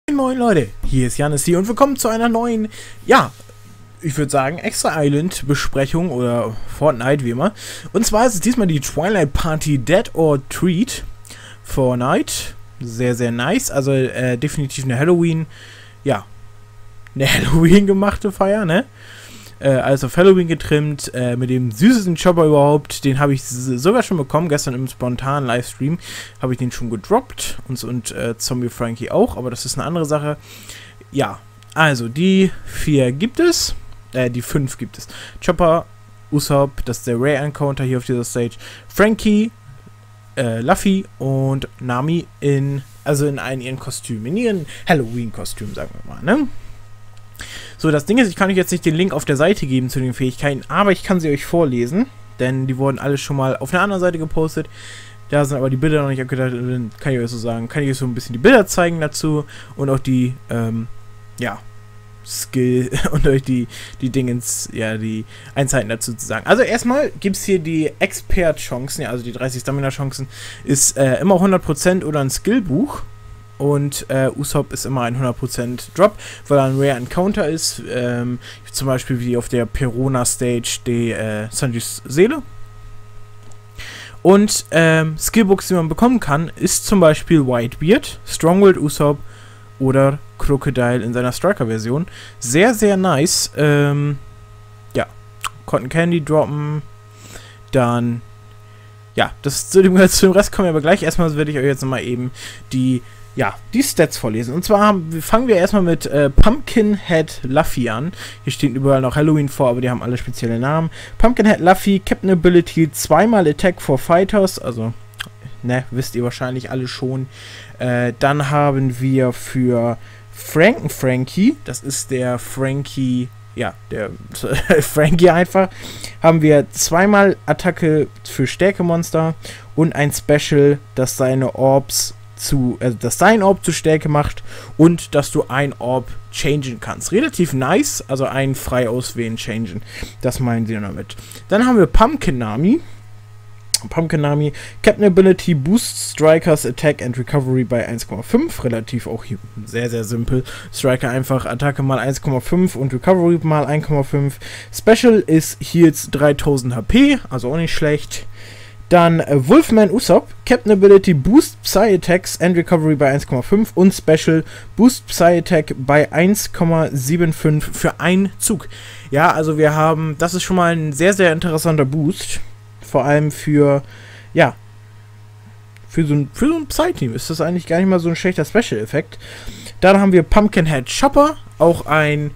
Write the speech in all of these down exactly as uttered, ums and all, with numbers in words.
Moin Leute, hier ist Janis hier und willkommen zu einer neuen, ja, ich würde sagen Extra Island Besprechung oder Fortnite wie immer. Und zwar ist es diesmal die Twilight Party Dead or Treat Fortnite. Sehr, sehr nice, also äh, definitiv eine Halloween, ja, eine Halloween gemachte Feier, ne? Äh, alles auf Halloween getrimmt, äh, mit dem süßesten Chopper überhaupt. Den habe ich sogar schon bekommen, gestern im spontanen Livestream habe ich den schon gedroppt. Und, und äh, Zombie Frankie auch, aber das ist eine andere Sache. Ja, also die vier gibt es, äh, die fünf gibt es. Chopper, Usopp, das ist der Rare Encounter hier auf dieser Stage. Frankie, äh, Luffy und Nami in, also in einen ihren Kostümen, in ihren Halloween-Kostüm, sagen wir mal, ne? So, das Ding ist, ich kann euch jetzt nicht den Link auf der Seite geben zu den Fähigkeiten, aber ich kann sie euch vorlesen, denn die wurden alle schon mal auf einer anderen Seite gepostet. Da sind aber die Bilder noch nicht abgedacht, dann kann ich euch so sagen, kann ich euch so ein bisschen die Bilder zeigen dazu und auch die, ähm, ja, Skill und euch die, die Dingens, ja, die Einzelheiten dazu zu sagen. Also erstmal gibt es hier die Expert-Chancen, ja, also die dreißig Stamina-Chancen, ist äh, immer hundert Prozent oder ein Skillbuch. Und äh, Usopp ist immer ein hundert Prozent Drop, weil er ein Rare Encounter ist. Ähm, zum Beispiel wie auf der Perona Stage die äh, Sanjis Seele. Und ähm, Skillbooks, die man bekommen kann, ist zum Beispiel Whitebeard, Stronghold Usopp oder Crocodile in seiner Striker-Version. Sehr, sehr nice. Ähm, ja, Cotton Candy droppen. Dann, ja, das zu dem, zu dem Rest kommen wir aber gleich. Erstmal werde ich euch jetzt nochmal eben die Ja, die Stats vorlesen. Und zwar haben, fangen wir erstmal mit äh, Pumpkinhead Luffy an. Hier steht überall noch Halloween vor, aber die haben alle spezielle Namen. Pumpkinhead Luffy, Captain Ability, zweimal Attack for Fighters, also, ne, wisst ihr wahrscheinlich alle schon. Äh, dann haben wir für Franken Frankie, das ist der Frankie, ja, der Frankie einfach, haben wir zweimal Attacke für Stärkemonster und ein Special, das seine Orbs zu, also dass dein Orb zu Stärke macht und dass du ein Orb changen kannst. Relativ nice, also ein frei auswählen, changen. Das meinen sie damit. Dann haben wir Pumpkin Nami. Pumpkin Nami, Captain Ability, Boost Strikers Attack and Recovery bei eins Komma fünf. Relativ auch hier sehr, sehr simpel. Striker einfach Attacke mal eins Komma fünf und Recovery mal eins Komma fünf. Special ist Heals dreitausend H P, also auch nicht schlecht. Dann äh, Wolfman Usopp, Captain Ability Boost Psy Attacks and Recovery bei eins Komma fünf und Special Boost Psy Attack bei eins Komma fünfundsiebzig für einen Zug. Ja, also wir haben, das ist schon mal ein sehr, sehr interessanter Boost. Vor allem für, ja, für so ein, für so ein Psy-Team ist das eigentlich gar nicht mal so ein schlechter Special-Effekt. Dann haben wir Pumpkinhead Chopper, auch ein,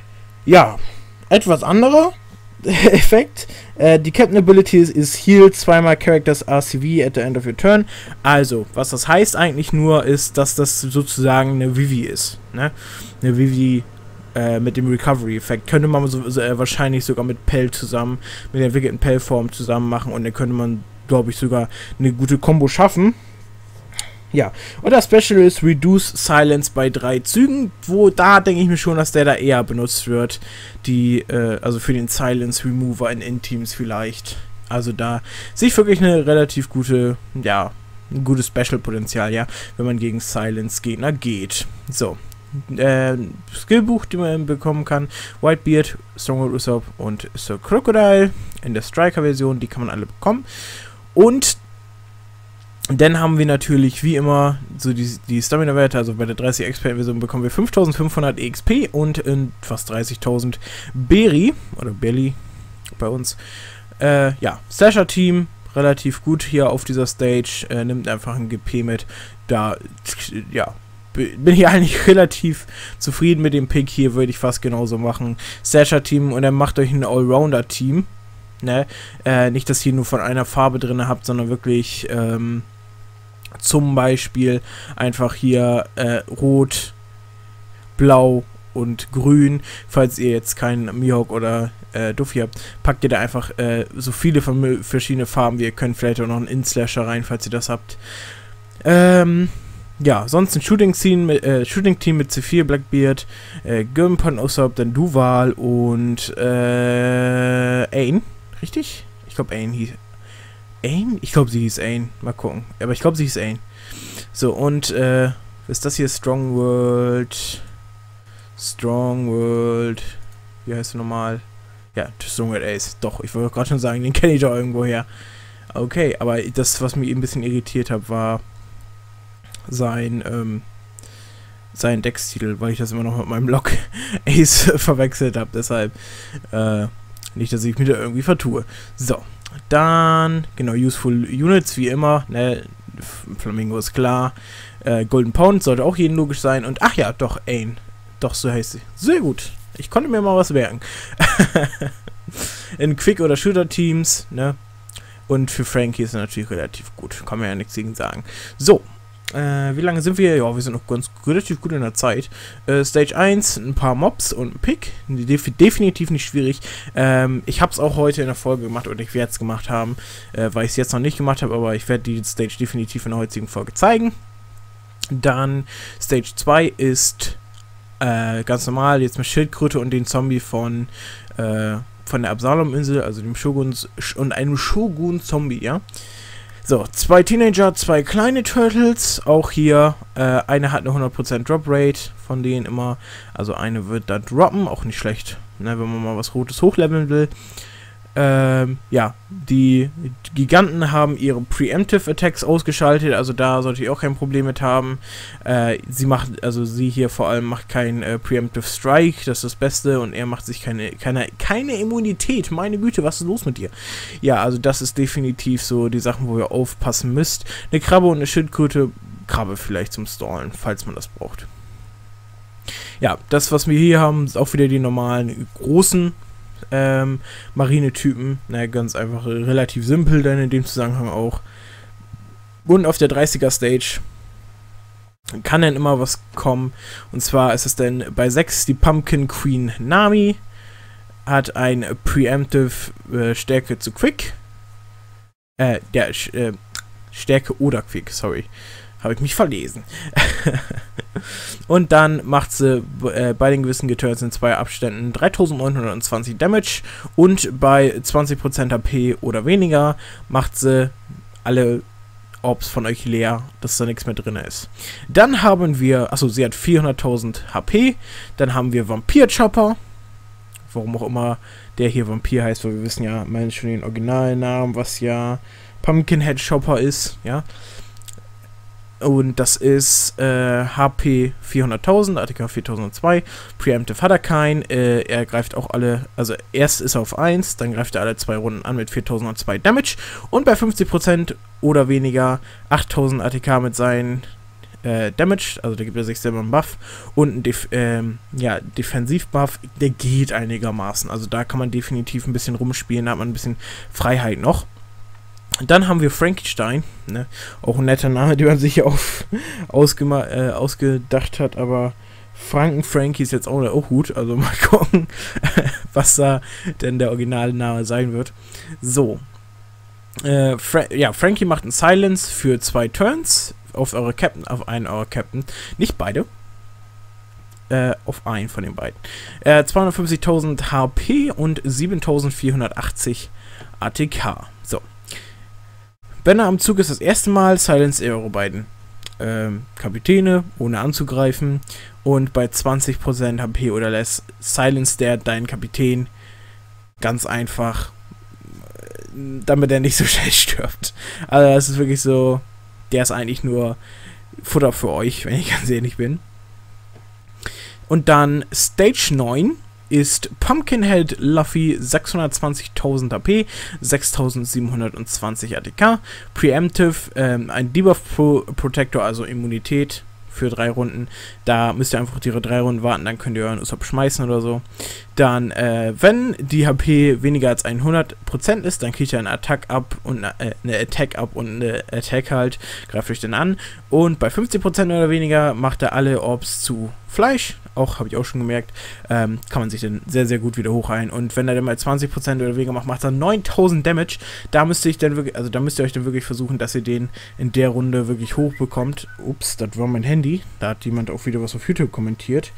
ja, etwas anderer Effekt. Äh, die Captain Ability ist, ist Heal, zweimal Characters R C V at the end of your turn. Also, was das heißt eigentlich nur, ist, dass das sozusagen eine Vivi ist. Ne? Eine Vivi äh, mit dem Recovery-Effekt. Könnte man so, so, äh, wahrscheinlich sogar mit Pell zusammen, mit der entwickelten Pell-Form zusammen machen und dann könnte man, glaube ich, sogar eine gute Combo schaffen. Ja, und das Special ist Reduce Silence bei drei Zügen, wo da denke ich mir schon, dass der da eher benutzt wird, die, äh, also für den Silence Remover in In-Teams vielleicht. Also da sehe ich wirklich eine relativ gute, ja, ein gutes Special-Potenzial, ja, wenn man gegen Silence-Gegner geht. So, äh, Skillbuch, die man bekommen kann, Whitebeard, Stronghold Usopp und Sir Crocodile in der Striker-Version, die kann man alle bekommen. Und dann haben wir natürlich, wie immer, so die, die Stamina-Werte, also bei der dreißig Expert-Version bekommen wir fünftausendfünfhundert E X P und in fast dreißigtausend Berry, oder Belly bei uns. Äh, ja, Slasher-Team, relativ gut hier auf dieser Stage, äh, nimmt einfach ein G P mit. Da, ja, bin ich eigentlich relativ zufrieden mit dem Pick hier, würde ich fast genauso machen. Slasher-Team und dann macht euch ein Allrounder-Team. Ne? Äh, nicht, dass ihr nur von einer Farbe drin habt, sondern wirklich ähm, zum Beispiel einfach hier äh, Rot, Blau und Grün. Falls ihr jetzt keinen Mihawk oder äh, Duffy habt, packt ihr da einfach äh, so viele verschiedene Farben wie ihr könnt. Vielleicht auch noch einen In-Slasher rein, falls ihr das habt. Ähm, ja, sonst ein Shooting-Team mit, äh, Shooting mit C vier, Blackbeard, äh, Gimpan, Usopp, dann Duval und äh, Ain. Richtig? Ich glaube, Ain hieß. Ain? Ich glaube, sie hieß Ain. Mal gucken. Aber ich glaube, sie hieß Ain. So, und, äh, Was ist das hier? Strong World. Strong World. Wie heißt du nochmal? Ja, Strong World Ace. Doch, ich wollte gerade schon sagen, den kenne ich doch irgendwo her. Okay, aber das, was mich ein bisschen irritiert hat, war sein, ähm, sein Deckstitel, weil ich das immer noch mit meinem Lock Ace verwechselt habe. Deshalb, äh, nicht, dass ich mich da irgendwie vertue. So, dann, genau, Useful Units, wie immer, ne, Flamingo ist klar. Äh, Golden Pound sollte auch jedem logisch sein. Und, ach ja, doch, Ain. Doch, so heißt sie. Sehr gut. Ich konnte mir mal was merken. In Quick- oder Shooter-Teams, ne? Und für Frankie ist er natürlich relativ gut. Kann man ja nichts gegen sagen. So. Äh, wie lange sind wir? Ja, wir sind noch ganz relativ gut in der Zeit. Äh, Stage eins, ein paar Mobs und ein Pick. Def definitiv nicht schwierig. Ähm, ich habe es auch heute in der Folge gemacht oder ich werde es gemacht haben, äh, weil ich es jetzt noch nicht gemacht habe, aber ich werde die Stage definitiv in der heutigen Folge zeigen. Dann Stage zwei ist äh, ganz normal, jetzt mit Schildkröte und den Zombie von, äh, von der Absalom-Insel, also dem Shogun und einem Shogun-Zombie, ja. So, zwei Teenager, zwei kleine Turtles, auch hier, äh, eine hat eine hundert Prozent Drop-Rate, von denen immer, also eine wird da droppen, auch nicht schlecht, ne, wenn man mal was Rotes hochleveln will. Ähm, ja, die Giganten haben ihre Preemptive Attacks ausgeschaltet, also da sollte ich auch kein Problem mit haben. Äh, sie macht, also sie hier vor allem macht kein äh, Preemptive Strike, das ist das Beste, und er macht sich keine, keine, keine Immunität. Meine Güte, was ist los mit dir? Ja, also das ist definitiv so die Sachen, wo ihr aufpassen müsst. Eine Krabbe und eine Schildkröte, Krabbe vielleicht zum Stallen, falls man das braucht. Ja, das, was wir hier haben, ist auch wieder die normalen großen Ähm, Marinetypen, naja, ganz einfach, relativ simpel dann in dem Zusammenhang auch. Und auf der dreißiger Stage kann dann immer was kommen, und zwar ist es dann bei sechs die Pumpkin Queen Nami, hat ein Preemptive äh, Stärke zu Quick, äh, ja, äh, Stärke oder Quick, sorry, habe ich mich verlesen. Und dann macht sie äh, bei den gewissen Geturns in zwei Abständen dreitausendneunhundertzwanzig Damage, und bei zwanzig Prozent H P oder weniger macht sie alle Orbs von euch leer, dass da nichts mehr drin ist. Dann haben wir, achso, sie hat vierhunderttausend H P, dann haben wir Vampir Chopper, warum auch immer der hier Vampir heißt, weil wir wissen ja, meinen schon den Originalnamen, was ja Pumpkinhead Chopper ist, ja. Und das ist äh, H P vierhunderttausend, A T K viertausendzwei, Preemptive hat er kein, äh, er greift auch alle, also erst ist er auf eins, dann greift er alle zwei Runden an mit viertausendzwei Damage, und bei fünfzig Prozent oder weniger achttausend A T K mit seinen äh, Damage, also da gibt er sich selber einen Buff, und einen Def ähm, ja, Defensivbuff, der geht einigermaßen, also da kann man definitiv ein bisschen rumspielen, da hat man ein bisschen Freiheit noch. Dann haben wir Frankenstein, ne? Auch ein netter Name, den man sich auf, ausgema äh, ausgedacht hat, aber Franken-Frankie ist jetzt auch, auch gut, also mal gucken, was da denn der Originalname sein wird. So, äh, Fra ja, Frankie macht einen Silence für zwei Turns auf eure Captain, auf einen eurer Captain, nicht beide, äh, auf einen von den beiden. Äh, zweihundertfünfzigtausend H P und siebentausendvierhundertachtzig A T K. So. Wenn er am Zug ist, das erste Mal, silence er eure beiden ähm, Kapitäne, ohne anzugreifen. Und bei zwanzig Prozent H P oder less, silence der deinen Kapitän. Ganz einfach, damit er nicht so schnell stirbt. Also das ist wirklich so, der ist eigentlich nur Futter für euch, wenn ich ganz ehrlich bin. Und dann Stage neun ist Pumpkinhead Luffy, sechshundertzwanzigtausend H P, sechstausendsiebenhundertzwanzig A T K, Preemptive, ähm, ein Debuff Pro Protector, also Immunität für drei Runden. Da müsst ihr einfach ihre drei Runden warten, dann könnt ihr euren Usopp schmeißen oder so. Dann, äh, wenn die H P weniger als hundert Prozent ist, dann kriegt ihr einen Attack up und äh, eine Attack up und eine Attack halt, greift euch dann an. Und bei fünfzig Prozent oder weniger macht er alle Orbs zu Fleisch. Auch, habe ich auch schon gemerkt, ähm, kann man sich dann sehr, sehr gut wieder hochheilen. Und wenn er dann mal zwanzig Prozent oder weniger macht, macht er neuntausend Damage. Da müsst ihr dann wirklich, also da müsst ihr euch dann wirklich versuchen, dass ihr den in der Runde wirklich hoch bekommt. Ups, das war mein Handy. Da hat jemand auch wieder was auf YouTube kommentiert.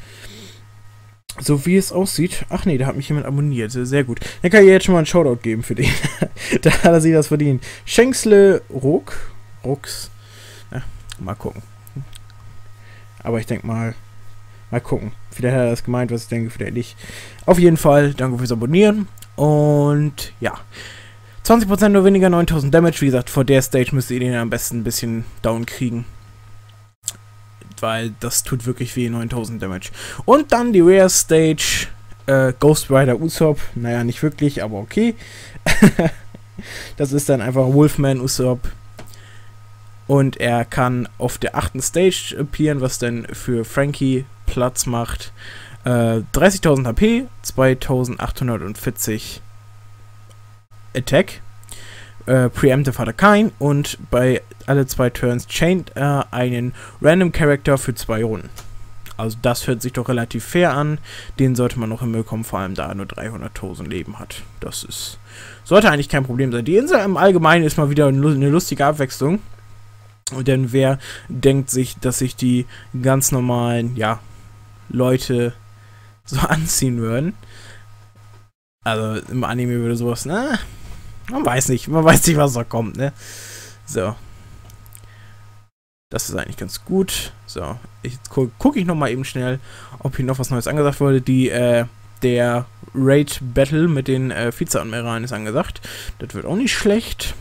So wie es aussieht. Ach nee, da hat mich jemand abonniert. Sehr gut. Dann kann ich jetzt schon mal einen Shoutout geben für den. Da hat er sich das verdient. Schenksle Ruck. Rucks. Ja, mal gucken. Aber ich denke mal, mal gucken. Vielleicht hat er das gemeint, was ich denke, vielleicht nicht. Auf jeden Fall, danke fürs Abonnieren. Und ja, zwanzig Prozent nur weniger, neuntausend Damage. Wie gesagt, vor der Stage müsst ihr den am besten ein bisschen down kriegen. Weil das tut wirklich weh, neuntausend Damage. Und dann die Rare Stage, äh, Ghost Rider Usopp. Naja, nicht wirklich, aber okay. Das ist dann einfach Wolfman Usopp. Und er kann auf der achten Stage appearen, was dann für Frankie Platz macht. Äh, dreißigtausend H P, zweitausendachthundertvierzig Attack. Äh, Preemptive hat er kein. Und bei alle zwei Turns chaint er einen Random Character für zwei Runden. Also das hört sich doch relativ fair an. Den sollte man noch hinbekommen, vor allem da er nur dreihunderttausend Leben hat. Das ist sollte eigentlich kein Problem sein. Die Insel im Allgemeinen ist mal wieder eine lustige Abwechslung. Denn wer denkt sich, dass sich die ganz normalen, ja, Leute so anziehen würden? Also im Anime würde sowas, ne? Man weiß nicht, man weiß nicht, was da kommt, ne? So. Das ist eigentlich ganz gut. So, jetzt gu gucke ich nochmal eben schnell, ob hier noch was Neues angesagt wurde. Die, äh, der Raid Battle mit den äh, Vize-Admiralen ist angesagt. Das wird auch nicht schlecht.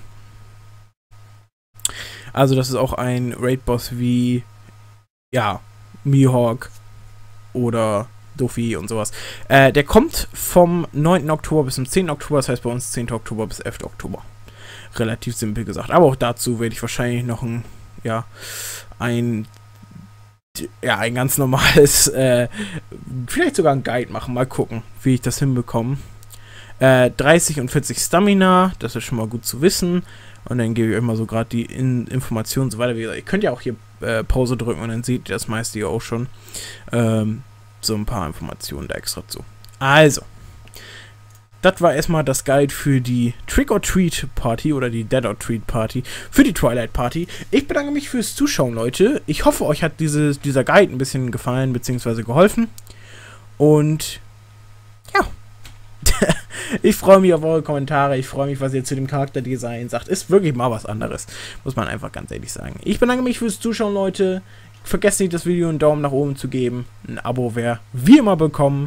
Also das ist auch ein Raid-Boss wie, ja, Mihawk oder Luffy und sowas. Äh, der kommt vom neunten Oktober bis zum zehnten Oktober, das heißt bei uns zehnten Oktober bis elften Oktober. Relativ simpel gesagt. Aber auch dazu werde ich wahrscheinlich noch ein, ja, ein, ja, ein ganz normales, äh, vielleicht sogar ein Guide machen. Mal gucken, wie ich das hinbekomme. Äh, dreißig und vierzig Stamina, das ist schon mal gut zu wissen. Und dann gebe ich euch mal so gerade die In Informationen und so weiter. Wie gesagt, ihr könnt ja auch hier äh, Pause drücken und dann seht ihr das meiste ja auch schon. Ähm, so ein paar Informationen da extra zu. Also, das war erstmal das Guide für die Trick-or-Treat-Party oder die Dead-or-Treat-Party für die Twilight-Party. Ich bedanke mich fürs Zuschauen, Leute. Ich hoffe, euch hat diese, dieser Guide ein bisschen gefallen bzw. geholfen. Und ja. Ich freue mich auf eure Kommentare. Ich freue mich, was ihr zu dem Charakterdesign sagt. Ist wirklich mal was anderes. Muss man einfach ganz ehrlich sagen. Ich bedanke mich fürs Zuschauen, Leute. Vergesst nicht, das Video einen Daumen nach oben zu geben. Ein Abo wäre wie immer bekommen.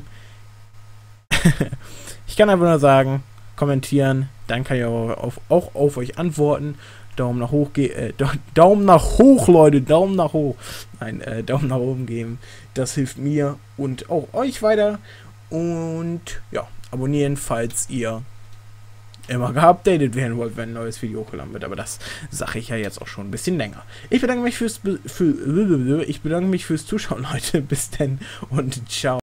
Ich kann einfach nur sagen, kommentieren. Dann kann ich auch auf, auch auf euch antworten. Daumen nach hoch, äh, Daumen nach hoch, Leute. Daumen nach hoch. Nein, äh, Daumen nach oben geben. Das hilft mir und auch euch weiter. Und ja, abonnieren, falls ihr immer geupdatet werden wollt, wenn ein neues Video hochgeladen wird. Aber das sage ich ja jetzt auch schon ein bisschen länger. Ich bedanke mich fürs, für, ich bedanke mich fürs Zuschauen, Leute. Bis denn und ciao.